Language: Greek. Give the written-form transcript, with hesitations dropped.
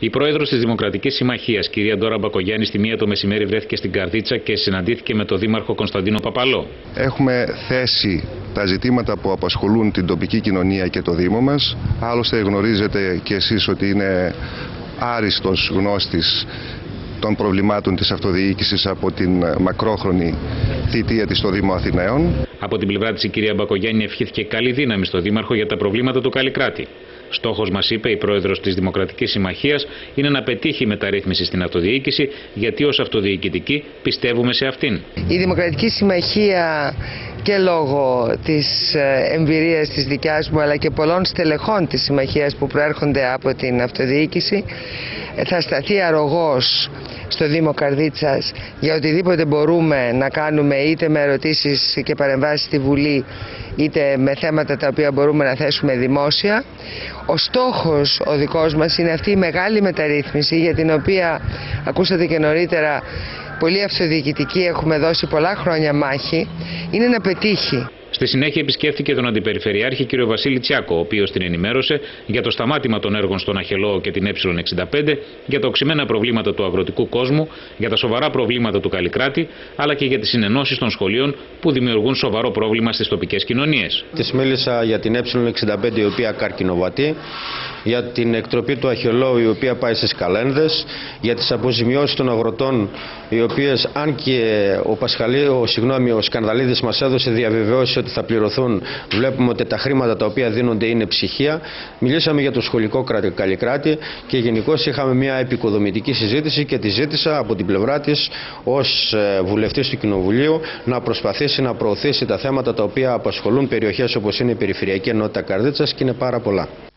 Η πρόεδρος της Δημοκρατικής Συμμαχίας, κυρία Ντόρα Μπακογιάννη, στη 1 το μεσημέρι βρέθηκε στην Καρδίτσα και συναντήθηκε με τον δήμαρχο Κωνσταντίνο Παπαλό. Έχουμε θέσει τα ζητήματα που απασχολούν την τοπική κοινωνία και το Δήμο μας. Άλλωστε γνωρίζετε και εσείς ότι είναι άριστος γνώστης των προβλημάτων της αυτοδιοίκησης από την μακρόχρονη θητεία της στο Δήμο Αθηναίων. Από την πλευρά της η κυρία Μπακογιάννη ευχήθηκε καλή δύναμη στο Δήμαρχο για τα προβλήματα του Καλλικράτη. Στόχος, μας είπε η πρόεδρος της Δημοκρατικής Συμμαχίας, είναι να πετύχει μεταρρύθμιση στην αυτοδιοίκηση, γιατί ως αυτοδιοικητικοί πιστεύουμε σε αυτήν. Η Δημοκρατική Συμμαχία, και λόγω της εμπειρίας της δικιάς μου αλλά και πολλών στελεχών της Συμμαχίας που προέρχονται από την αυτοδιοίκηση, θα σταθεί αρρωγός στο Δήμο Καρδίτσας για οτιδήποτε μπορούμε να κάνουμε, είτε με ερωτήσεις και παρεμβάσεις στη Βουλή, είτε με θέματα τα οποία μπορούμε να θέσουμε δημόσια. Ο στόχος ο δικός μας είναι αυτή η μεγάλη μεταρρύθμιση, για την οποία ακούσατε και νωρίτερα, πολλοί αυτοδιοικητικοί έχουμε δώσει πολλά χρόνια μάχη, είναι να πετύχει. Στη συνέχεια επισκέφθηκε τον Αντιπεριφερειάρχη κ. Βασίλη Τσιάκο, ο οποίος την ενημέρωσε για το σταμάτημα των έργων στον Αχελώο και την Ε65, για τα οξυμένα προβλήματα του αγροτικού κόσμου, για τα σοβαρά προβλήματα του Καλλικράτη, αλλά και για τις συνενώσεις των σχολείων που δημιουργούν σοβαρό πρόβλημα στις τοπικές κοινωνίες. Της μίλησα για την Ε65, η οποία καρκινοβατεί, για την εκτροπή του Αχελώου, η οποία πάει στις Καλένδες, για τις αποζημιώσεις των αγροτών, οι οποίες, αν και ο Σκανδαλίδης μας έδωσε διαβεβαιώσεις ότι θα πληρωθούν, βλέπουμε ότι τα χρήματα τα οποία δίνονται είναι ψυχία. Μιλήσαμε για το σχολικό Καλλικράτη και γενικώς είχαμε μια επικοδομητική συζήτηση και τη ζήτησα από την πλευρά της ως βουλευτής του Κοινοβουλίου να προσπαθήσει να προωθήσει τα θέματα τα οποία απασχολούν περιοχές όπως είναι η Περιφερειακή Ενότητα Καρδίτσας, και είναι πάρα πολλά.